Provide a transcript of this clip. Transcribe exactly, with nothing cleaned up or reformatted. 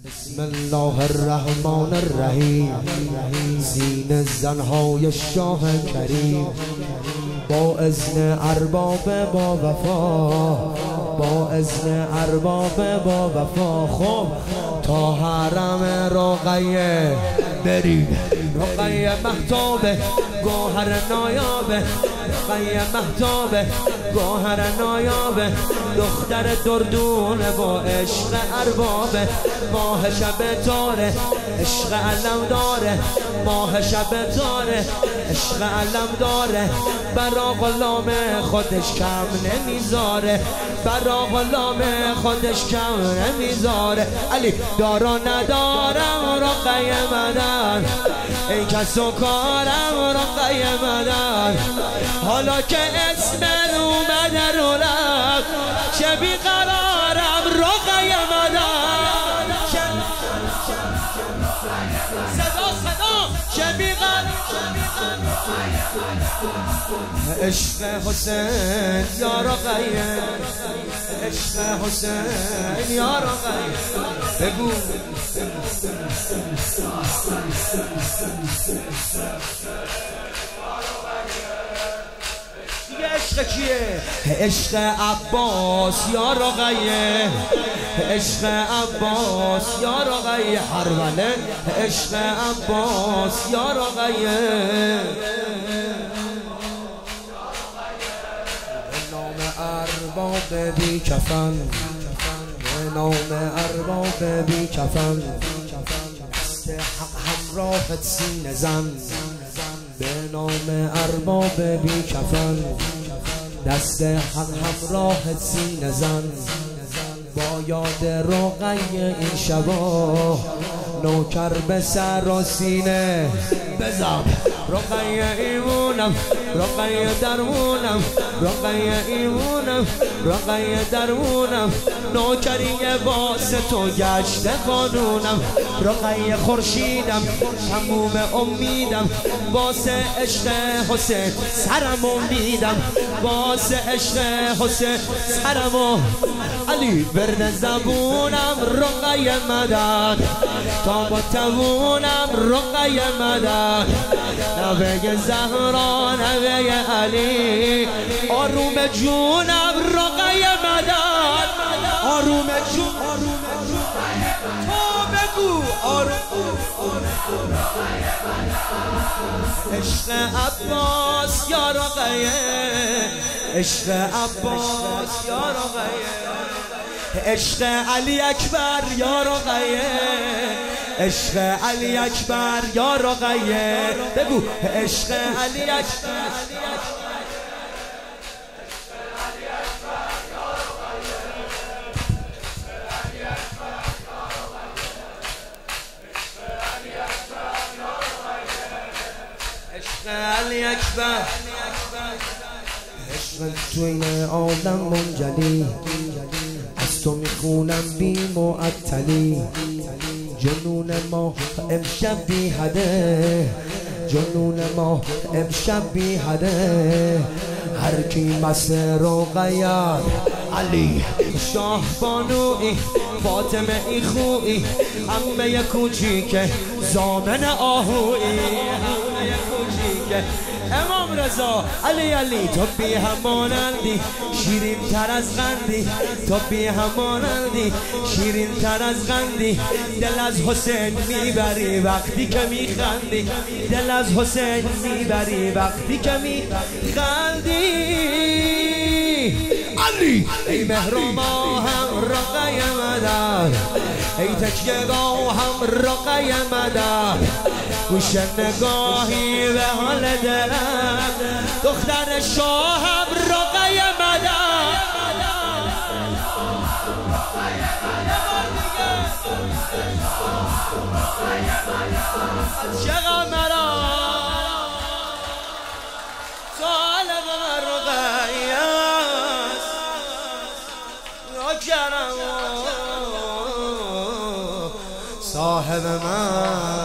بسم الله الرحمن الرحیم. زین زنهای شاه کریم، با اذن ارباب با وفا، با اذن ارباب با وفا. خب تا حرم رقیه برید، رقیه مهتابه گوهر نایابه، رقیه مهتابه گوهر نایابه، دختر دردونه با عشق اربابه، ماه شب تاره عشق علم داره، ماه شب تاره عشق علم داره، برا غلام خودش کم نمیذاره، برا غلام خودش کم نمیذاره. علی دارا ندارم رقیه مدن، ای کس و کارم رقیه مدن، حالا که اسم اومده رو لب چه بیقرارم رقیه مدن، صدا صدا چه بیقرارم عشق حسین یا رقیه، عشق حسین یا رقیه. بگو عشق کیه؟ عشق عباس یا رقیه، عشق عباس یا رقیه، هروله عشق عباس یا رقیه. به نام ارباب بی کفن، به نام ارباب بی کفن، دست حق همراهت سینه زن، به نام ارباب بی کفن، دست حق همراهت سینه زن، با یاد رقیه این شبا نوکر به سر و سینه بزن. رقیه ایمونم رقیه درمونم، رقیه ایمونم رقیه درمونم، نوکریه واسه تو گشت قانونم، رقیه خورشیدم تموم امیدم، واسه عشق حسین سرم امیدم، واسه عشق حسین سرم. علی ورد زبونم رقیه مدد، تا با توونم رقیه مدد، نوه زهرا نوه علی، آروم جونم رقیه مدد، آروم جون تو بگو آروم. عشق عباس یا رقیه، عشق عباس یا رقیه، عشق علی اکبر یا رقیه، عشق علی اکبر یا رقیه. بگو عشق علی اکبر، عشق علی اکبر، عشق توین عالم منجلی، از تو میخونم بی معطلی، جنون ما امشب بی حده، جنون ما امشب بی حده، هر کی مست رقیه علی شاه بانوی، فاطمه ای خویی، عمه کوچیک زامن آهویی، عمه کوچیک امام رضا علی علی. تو بی همانندی شیرین تر از قندی، تو بی همانندی شیرین تر از قندی، دل از حسین میبری وقتی که میخندی، دل از حسین میبری وقتی که میخندی. علی ای مهرم هم رقیه مدد، ای تکیه گاه هم رقیه مدد، گوش نگاهی به حال دلم، دختر شاه هم رقیه مدد. چقدر مرا طالب رقیه است، نوکرم صاحب من